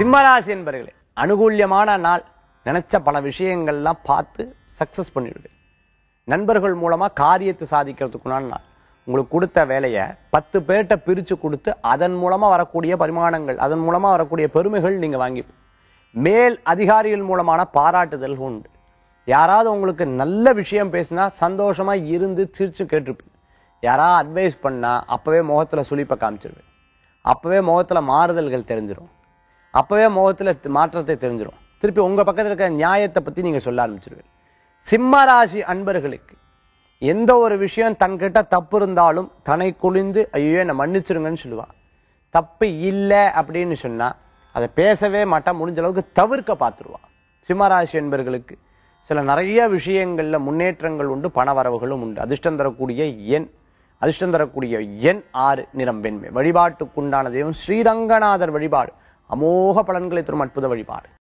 சிம்மராசி என்பர்களே, அனுகூல்யமான நாள். நினைச்ச பல விஷயங்கள்லாம் பார்த்து சக்சஸ் பண்ணிடுவேன். நண்பர்கள் மூலமா காரியத்தை சாதிக்கிறதுக்குனால நாள். உங்களுக்கு கொடுத்த வேலையை 10 பேர்கிட்ட பிரிச்சு கொடுத்து அதன் மூலமா வரக்கூடிய பரிமாணங்கள், அதன் மூலமா வரக்கூடிய பெருமைகள் நீங்க வாங்கி மேல் அதிகாரிகள் மூலமான பாராட்டுதல் உண்டு. யாராவது உங்களுக்கு நல்ல விஷயம் பேசினா சந்தோஷமா இருந்து சிரிச்சு கேட்டிருப்பீங்க. யாராவது அட்வைஸ் பண்ணா அப்பவே முகத்துல சுளிப்ப காமிச்சிருவேன். அப்பவே முகத்துல மாறுதல்கள் தெரிஞ்சிடும். அப்பவே முகத்துல மாற்றத்தை தெரிஞ்சிடும். திருப்பி உங்க பக்கத்துல இருக்க நியாயத்தை பத்தி நீங்க சொல்ல ஆரம்பிச்சிருவேன். சிம்ம ராசி அன்பர்களுக்கு எந்த ஒரு விஷயம் தன்கிட்ட தப்பு இருந்தாலும் தன்னை குளிந்து ஐயோ என்ன மன்னிச்சிருங்கன்னு சொல்லுவா. தப்பு இல்லை அப்படின்னு சொன்னா அதை பேசவே மாட்டா, முடிஞ்ச அளவுக்கு தவிர்க்க பார்த்துருவா. சிம்மராசி என்பர்களுக்கு சில நிறைய விஷயங்கள்ல முன்னேற்றங்கள் உண்டு, பண வரவுகளும் உண்டு. அதிர்ஷ்டம் தரக்கூடிய எண் 6, நிறம் வெண்மை. வழிபாட்டுக்குண்டான தெய்வம் ஸ்ரீரங்கநாதர் வழிபாடு அமோக பலன்களை தரும் அற்புத வழிபாடு.